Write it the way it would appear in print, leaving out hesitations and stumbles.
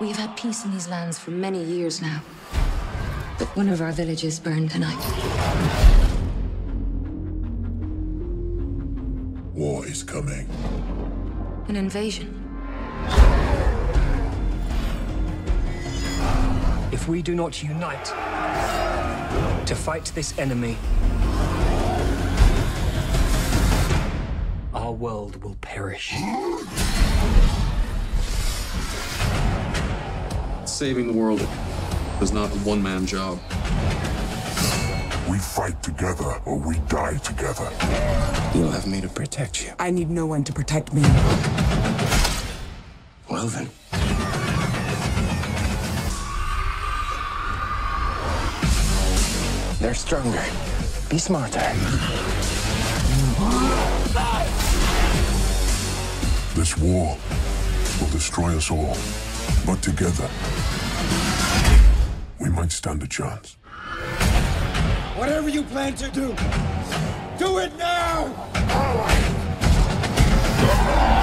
We've had peace in these lands for many years now. But one of our villages burned tonight. War is coming. An invasion. If we do not unite to fight this enemy, our world will perish. Saving the world is not a one-man job. We fight together or we die together. You'll have me to protect you. I need no one to protect me. Well then. They're stronger. Be smarter. This war will destroy us all. But together, we might stand a chance. Whatever you plan to do, do it now!